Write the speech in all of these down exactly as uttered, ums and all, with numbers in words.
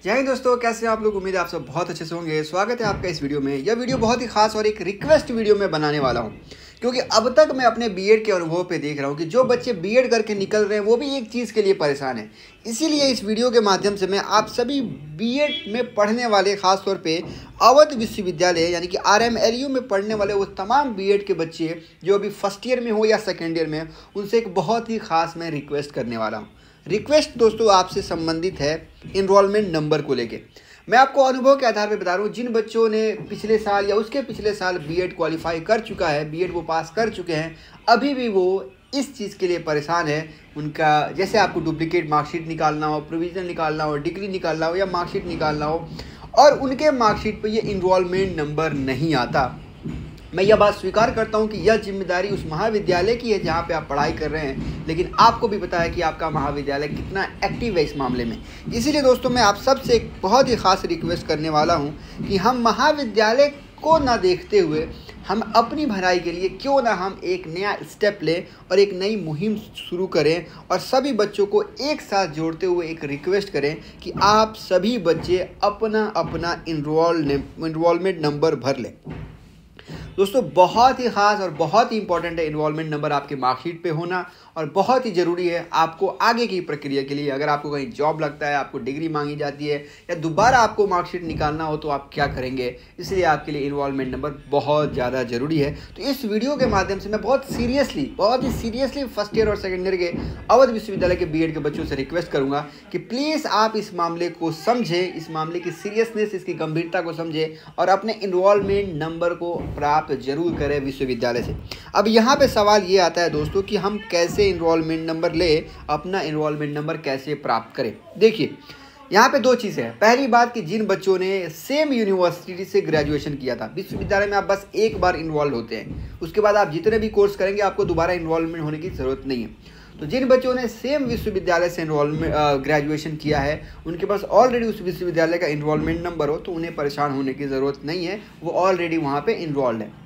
जय हिंद दोस्तों, कैसे हैं आप लोग। उम्मीद है आप सब बहुत अच्छे से होंगे। स्वागत है आपका इस वीडियो में। यह वीडियो बहुत ही खास और एक रिक्वेस्ट वीडियो में बनाने वाला हूं, क्योंकि अब तक मैं अपने बीएड के अनुभव पे देख रहा हूं कि जो बच्चे बीएड करके निकल रहे हैं वो भी एक चीज़ के लिए परेशान हैं। इसीलिए इस वीडियो के माध्यम से मैं आप सभी बीएड में पढ़ने वाले, खास तौर पे अवध विश्वविद्यालय यानी कि आरएमएलयू में पढ़ने वाले वो तमाम बीएड के बच्चे जो अभी फर्स्ट ईयर में हो या सेकेंड ईयर में, उनसे एक बहुत ही खास मैं रिक्वेस्ट करने वाला हूँ। रिक्वेस्ट दोस्तों आपसे संबंधित है इनरोलमेंट नंबर को लेके। मैं आपको अनुभव के आधार पर बता रहा हूँ, जिन बच्चों ने पिछले साल या उसके पिछले साल बीएड क्वालिफाई कर चुका है, बीएड वो पास कर चुके हैं, अभी भी वो इस चीज़ के लिए परेशान है। उनका जैसे आपको डुप्लीकेट मार्कशीट निकालना हो, प्रोविजन निकालना हो, डिग्री निकालना हो या मार्कशीट निकालना हो, और उनके मार्कशीट पर ये इनरोलमेंट नंबर नहीं आता। मैं यह बात स्वीकार करता हूं कि यह जिम्मेदारी उस महाविद्यालय की है जहां पे आप पढ़ाई कर रहे हैं, लेकिन आपको भी पता है कि आपका महाविद्यालय कितना एक्टिव है इस मामले में। इसीलिए दोस्तों मैं आप सबसे एक बहुत ही खास रिक्वेस्ट करने वाला हूं कि हम महाविद्यालय को ना देखते हुए हम अपनी भलाई के लिए क्यों ना हम एक नया स्टेप लें और एक नई मुहिम शुरू करें और सभी बच्चों को एक साथ जोड़ते हुए एक रिक्वेस्ट करें कि आप सभी बच्चे अपना अपना इनरोल इनरोलमेंट नंबर भर लें। दोस्तों बहुत ही ख़ास और बहुत ही इंपॉर्टेंट है इन्वॉल्वमेंट नंबर आपके मार्कशीट पे होना, और बहुत ही ज़रूरी है आपको आगे की प्रक्रिया के लिए। अगर आपको कहीं जॉब लगता है, आपको डिग्री मांगी जाती है या दोबारा आपको मार्कशीट निकालना हो तो आप क्या करेंगे, इसलिए आपके लिए इन्वॉल्वमेंट नंबर बहुत ज़्यादा ज़रूरी है। तो इस वीडियो के माध्यम से मैं बहुत सीरियसली बहुत ही सीरियसली फर्स्ट ईयर और सेकेंड ईयर के अवध विश्वविद्यालय के बीएड के बच्चों से रिक्वेस्ट करूँगा कि प्लीज़ आप इस मामले को समझें, इस मामले की सीरियसनेस, इसकी गंभीरता को समझें और अपने इन्वॉल्वमेंट नंबर को प्राप्त जरूर करें विश्वविद्यालय से। अब यहाँ पे सवाल ये आता है दोस्तों कि हम कैसे इनरोलमेंट नंबर ले, अपना इनरोलमेंट नंबर कैसे प्राप्त करें। देखिए यहाँ पे दो चीज़ें हैं। पहली बात कि जिन बच्चों ने सेम यूनिवर्सिटी से ग्रेजुएशन किया था, विश्वविद्यालय में आप बस एक बार इन्वॉल्व होते हैं, उसके बाद आप जितने भी कोर्स करेंगे आपको दोबारा इन्वॉल्वमेंट होने की ज़रूरत नहीं है। तो जिन बच्चों ने सेम विश्वविद्यालय से इन्वॉल्वमेंट ग्रेजुएशन किया है, उनके पास ऑलरेडी उस विश्वविद्यालय का इन्वॉल्वमेंट नंबर हो, तो उन्हें परेशान होने की ज़रूरत नहीं है, वो ऑलरेडी वहाँ पे इन्वॉल्व है।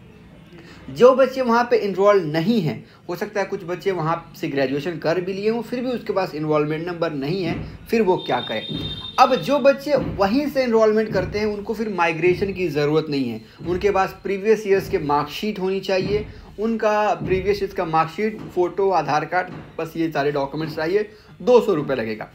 जो बच्चे वहाँ पे इन्वॉल्व नहीं हैं, हो सकता है कुछ बच्चे वहाँ से ग्रेजुएशन कर भी लिए हों फिर भी उसके पास इन्वॉल्वमेंट नंबर नहीं है, फिर वो क्या करें। अब जो बच्चे वहीं से इन्वॉल्वमेंट करते हैं उनको फिर माइग्रेशन की ज़रूरत नहीं है। उनके पास प्रीवियस ईयर्स के मार्कशीट होनी चाहिए, उनका प्रीवियस ईयर्स का मार्कशीट, फ़ोटो, आधार कार्ड, बस ये सारे डॉक्यूमेंट्स चाहिए। दो सौ रुपये लगेगा।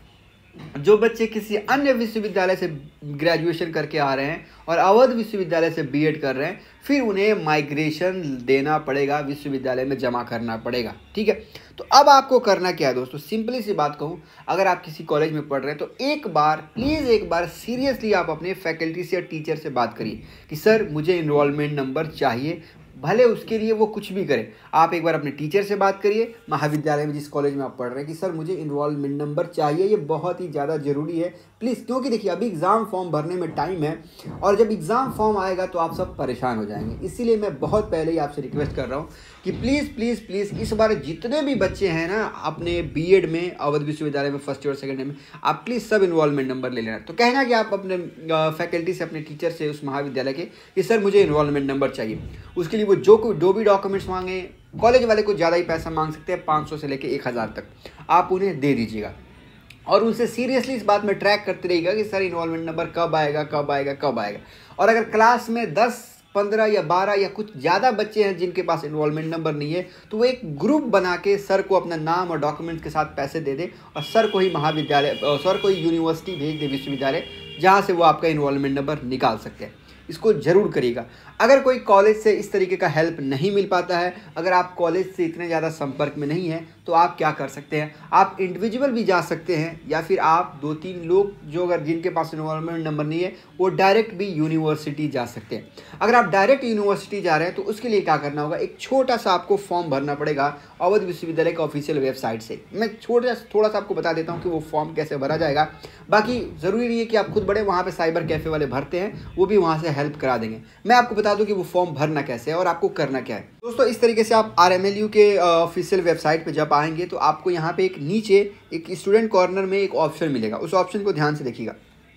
जो बच्चे किसी अन्य विश्वविद्यालय से ग्रेजुएशन करके आ रहे हैं और अवध विश्वविद्यालय से बीएड कर रहे हैं, फिर उन्हें माइग्रेशन देना पड़ेगा, विश्वविद्यालय में जमा करना पड़ेगा। ठीक है, तो अब आपको करना क्या है दोस्तों, सिंपली सी बात कहूँ, अगर आप किसी कॉलेज में पढ़ रहे हैं तो एक बार प्लीज़ एक बार सीरियसली आप अपने फैकल्टी से या टीचर से बात करिए कि सर मुझे इनरोलमेंट नंबर चाहिए। भले उसके लिए वो कुछ भी करें, आप एक बार अपने टीचर से बात करिए महाविद्यालय में जिस कॉलेज में आप पढ़ रहे हैं कि सर मुझे इनरोलमेंट नंबर चाहिए, ये बहुत ही ज़्यादा ज़रूरी है प्लीज़। क्योंकि देखिए अभी एग्ज़ाम फॉर्म भरने में टाइम है और जब एग्ज़ाम फॉर्म आएगा तो आप सब परेशान हो जाएंगे। इसीलिए मैं बहुत पहले ही आपसे रिक्वेस्ट कर रहा हूँ कि प्लीज़ प्लीज़ प्लीज़ इस बार जितने भी बच्चे हैं ना अपने बीएड में अवध विश्वविद्यालय में फर्स्ट ईयर और सेकेंड ईयर में, आप प्लीज़ सब इन्वॉल्वमेंट नंबर ले लेना। तो कहना कि आप अपने फैकल्टी से, अपने टीचर से उस महाविद्यालय के कि सर मुझे इन्वॉल्वमेंट नंबर चाहिए। उसके लिए वो जो कोई जो भी डॉक्यूमेंट्स मांगे, कॉलेज वाले को ज़्यादा ही पैसा मांग सकते हैं, पाँच सौ से लेकर एक हज़ार तक, आप उन्हें दे दीजिएगा और उनसे सीरियसली इस बात में ट्रैक करते रहिएगा कि सर इन्वॉल्वमेंट नंबर कब आएगा कब आएगा कब आएगा। और अगर क्लास में दस पंद्रह या बारह या कुछ ज़्यादा बच्चे हैं जिनके पास इन्वॉल्वमेंट नंबर नहीं है, तो वो एक ग्रुप बना के सर को अपना नाम और डॉक्यूमेंट्स के साथ पैसे दे दे और सर को ही महाविद्यालय, सर को ही यूनिवर्सिटी भेज दे, विश्वविद्यालय, जहाँ से वो आपका इन्वॉल्वमेंट नंबर निकाल सकते हैं। इसको ज़रूर करिएगा। अगर कोई कॉलेज से इस तरीके का हेल्प नहीं मिल पाता है, अगर आप कॉलेज से इतने ज़्यादा संपर्क में नहीं हैं, तो आप क्या कर सकते हैं, आप इंडिविजुअल भी जा सकते हैं या फिर आप दो तीन लोग जो अगर जिनके पास इन्वॉल्वमेंट नंबर नहीं है वो डायरेक्ट भी यूनिवर्सिटी जा सकते हैं। अगर आप डायरेक्ट यूनिवर्सिटी जा रहे हैं तो उसके लिए क्या करना होगा, एक छोटा सा आपको फॉर्म भरना पड़ेगा अवध विश्वविद्यालय का ऑफिशियल वेबसाइट से। मैं छोटा थोड़ा सा आपको बता देता हूँ कि वो फॉर्म कैसे भरा जाएगा। बाकी ज़रूरी नहीं है कि आप खुद बड़े, वहाँ पे साइबर कैफ़े वाले भरते हैं, वो भी वहाँ से हेल्प करा देंगे। मैं आपको बता दूँ कि वो फॉर्म भरना कैसे है और आपको करना क्या है। दोस्तों इस तरीके से आप आरएमएलयू के ऑफिशियल वेबसाइट पे जब आएंगे तो आपको यहाँ पे एक नीचे एक स्टूडेंट कॉर्नर में एक ऑप्शन मिलेगा, उस ऑप्शन को ध्यान से देखिएगा।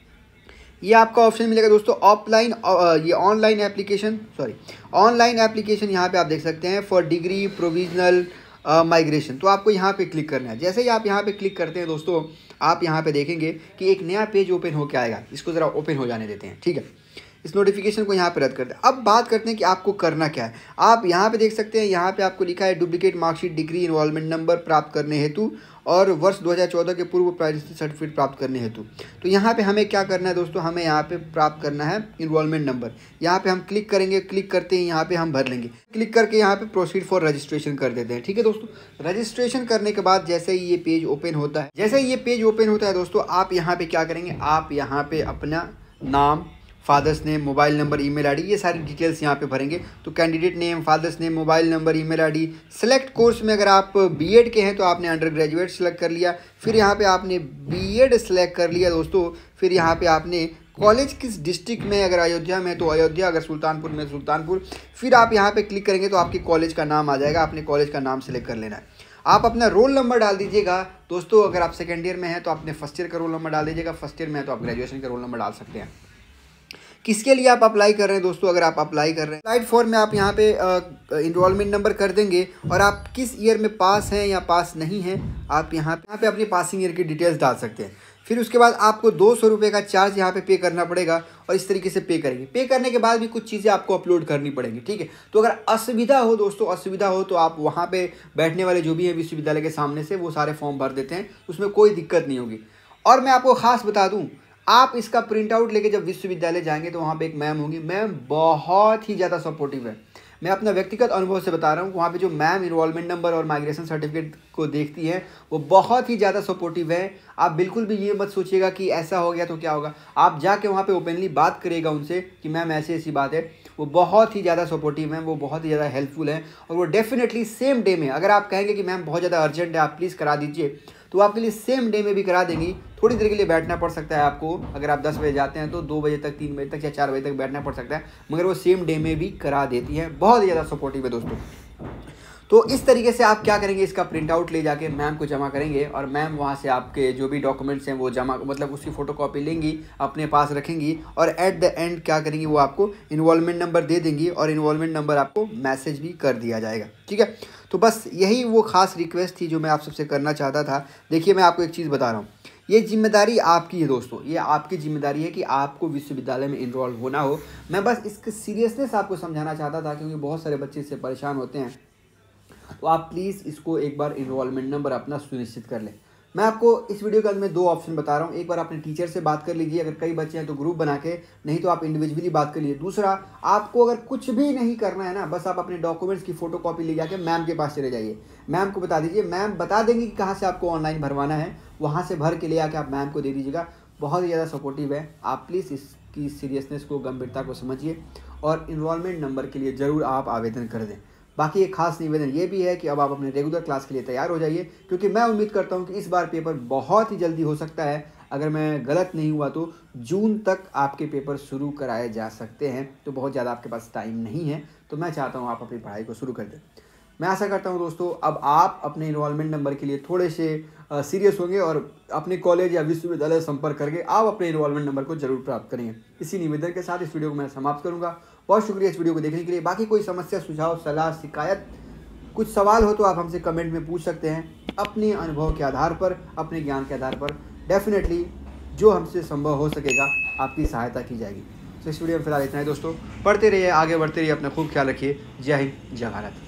ये आपका ऑप्शन मिलेगा दोस्तों ऑफलाइन, ये online application, sorry online application, यहाँ पे आप देख सकते हैं फॉर डिग्री प्रोविजनल माइग्रेशन। तो आपको यहाँ पे क्लिक करना है। जैसे ही आप यहाँ पे क्लिक करते हैं दोस्तों, आप यहाँ पे देखेंगे कि एक नया पेज ओपन होकर आएगा। इसको ज़रा ओपन हो जाने देते हैं, ठीक है। इस नोटिफिकेशन को यहाँ पे रद्द करते हैं। अब बात करते हैं कि आपको करना क्या है। आप यहाँ पे देख सकते हैं, यहाँ पे आपको लिखा है duplicate marksheet, degree, involvement number प्राप्त करने हेतु और वर्ष दो हज़ार चौदह के पूर्व प्राइवेसी सर्टिफिकेट प्राप्त करने हेतु। तो यहाँ पे हमें क्या करना है दोस्तों, हमें यहाँ पे प्राप्त करना है इन्वॉल्वमेंट नंबर। यहाँ पे हम क्लिक करेंगे, क्लिक करते ही यहाँ पे हम भर लेंगे। क्लिक करके यहाँ पे प्रोसीड फॉर रजिस्ट्रेशन कर देते हैं, ठीक है दोस्तों। रजिस्ट्रेशन करने के बाद जैसे ही ये पेज ओपन होता है, जैसे ही ये पेज ओपन होता है दोस्तों, आप यहाँ पे क्या करेंगे, आप यहाँ पे अपना नाम, father's name, mobile number, email ID, ये सारी डिटेल्स यहाँ पे भरेंगे। तो candidate name, father's name, mobile number, email ID. Select course में अगर आप बीएड के हैं तो आपने अंडर ग्रेजुएट सेलेक्ट कर लिया। फिर यहाँ पे आपने बीएड सेलेक्ट कर लिया दोस्तों। फिर यहाँ पे आपने कॉलेज किस डिस्ट्रिक्ट में, अगर अयोध्या में तो अयोध्या, अगर सुल्तानपुर में सुल्तानपुर। फिर आप यहाँ पे क्लिक करेंगे तो आपके कॉलेज का नाम आ जाएगा, आपने कॉलेज का नाम सेलेक्ट कर लेना है। आप अपना रोल नंबर डाल दीजिएगा दोस्तों। अगर आप सेकेंड ईयर में हैं तो आपने फर्स्ट ईयर का रोल नंबर डाल दीजिएगा, फर्स्ट ईयर में है तो आप ग्रेजुएशन का रोल नंबर डाल सकते हैं। किसके लिए आप अप्लाई कर रहे हैं दोस्तों, अगर आप अप्लाई कर रहे हैं स्लाइड फोर में आप यहाँ पे इनरोलमेंट नंबर कर देंगे और आप किस ईयर में पास हैं या पास नहीं हैं, आप यहाँ पे यहाँ पे अपनी पासिंग ईयर की डिटेल्स डाल सकते हैं। फिर उसके बाद आपको दो सौ रुपये का चार्ज यहाँ पे पे करना पड़ेगा और इस तरीके से पे करेंगे। पे करने के बाद भी कुछ चीज़ें आपको अपलोड करनी पड़ेंगी, ठीक है। तो अगर असुविधा हो दोस्तों, असुविधा हो तो आप वहाँ पे बैठने वाले जो भी हैं विश्वविद्यालय के सामने से वो सारे फॉर्म भर देते हैं, उसमें कोई दिक्कत नहीं होगी। और मैं आपको खास बता दूँ, आप इसका प्रिंट आउट लेके जब विश्वविद्यालय जाएंगे तो वहाँ पे एक मैम होंगी, मैम बहुत ही ज़्यादा सपोर्टिव है। मैं अपना व्यक्तिगत अनुभव से बता रहा हूँ, वहाँ पे जो मैम इन्वॉल्वमेंट नंबर और माइग्रेशन सर्टिफिकेट को देखती हैं वो बहुत ही ज़्यादा सपोर्टिव है। आप बिल्कुल भी ये मत सोचिएगा कि ऐसा हो गया तो क्या होगा। आप जाके वहाँ पे ओपनली बात करिएगा उनसे कि मैम ऐसी ऐसी बात है। वो बहुत ही ज़्यादा सपोर्टिव हैं, वो बहुत ही ज़्यादा हेल्पफुल हैं और वो डेफिनेटली सेम डे में, अगर आप कहेंगे कि मैम बहुत ज़्यादा अर्जेंट है आप प्लीज़ करा दीजिए, तो आपके लिए सेम डे में भी करा देंगी। थोड़ी देर के लिए बैठना पड़ सकता है आपको, अगर आप दस बजे जाते हैं तो दो बजे तक, तीन बजे तक या चार बजे तक बैठना पड़ सकता है, मगर वो सेम डे में भी करा देती है। बहुत ही ज़्यादा सपोर्टिव है दोस्तों। तो इस तरीके से आप क्या करेंगे, इसका प्रिंट आउट ले जाके मैम को जमा करेंगे और मैम वहाँ से आपके जो भी डॉक्यूमेंट्स हैं वो जमा, मतलब उसकी फ़ोटोकॉपी लेंगी, अपने पास रखेंगी और एट द एंड क्या करेंगी, वो आपको इन्वॉल्वमेंट नंबर दे देंगी और इन्वॉल्वमेंट नंबर आपको मैसेज भी कर दिया जाएगा, ठीक है। तो बस यही वो खास रिक्वेस्ट थी जो मैं आप सबसे करना चाहता था। देखिए मैं आपको एक चीज़ बता रहा हूँ, ये जिम्मेदारी आपकी है दोस्तों, ये आपकी जिम्मेदारी है कि आपको विश्वविद्यालय में इन्वॉल्व होना हो। मैं बस इसकी सीरियसनेस आपको समझाना चाहता था, क्योंकि बहुत सारे बच्चे इससे परेशान होते हैं। तो आप प्लीज़ इसको एक बार इन्वॉल्वमेंट नंबर अपना सुनिश्चित कर लें। मैं आपको इस वीडियो के अंदर में दो ऑप्शन बता रहा हूँ। एक बार अपने टीचर से बात कर लीजिए, अगर कई बच्चे हैं तो ग्रुप बना के, नहीं तो आप इंडिविजुअली बात कर लीजिए। दूसरा, आपको अगर कुछ भी नहीं करना है ना, बस आप अपने डॉक्यूमेंट्स की फोटोकॉपी ले जाके मैम के पास चले जाइए, मैम को बता दीजिए, मैम बता देंगे कि कहाँ से आपको ऑनलाइन भरवाना है, वहाँ से भर के ले आके आप मैम को दे दीजिएगा। बहुत ही ज़्यादा सपोर्टिव है। आप प्लीज़ इसकी सीरियसनेस को, गंभीरता को समझिए और इन्वॉल्वमेंट नंबर के लिए ज़रूर आप आवेदन कर दें। बाकी एक खास निवेदन ये भी है कि अब आप अपने रेगुलर क्लास के लिए तैयार हो जाइए, क्योंकि मैं उम्मीद करता हूं कि इस बार पेपर बहुत ही जल्दी हो सकता है। अगर मैं गलत नहीं हुआ तो जून तक आपके पेपर शुरू कराए जा सकते हैं, तो बहुत ज़्यादा आपके पास टाइम नहीं है। तो मैं चाहता हूं आप अपनी पढ़ाई को शुरू कर दें। मैं आशा करता हूं दोस्तों अब आप अपने इन्वॉल्वमेंट नंबर के लिए थोड़े से सीरियस होंगे और अपने कॉलेज या विश्वविद्यालय संपर्क करके आप अपने इन्वॉल्वमेंट नंबर को जरूर प्राप्त करेंगे। इसी निवेदन के साथ इस वीडियो को मैं समाप्त करूंगा। बहुत शुक्रिया इस वीडियो को देखने के लिए। बाकी कोई समस्या, सुझाव, सलाह, शिकायत, कुछ सवाल हो तो आप हमसे कमेंट में पूछ सकते हैं। अपने अनुभव के आधार पर, अपने ज्ञान के आधार पर डेफिनेटली जो हमसे संभव हो सकेगा आपकी सहायता की जाएगी। तो इस वीडियो में फिलहाल इतना ही दोस्तों। पढ़ते रहिए, आगे बढ़ते रहिए, अपना खूब ख्याल रखिए। जय हिंद, जय भारत।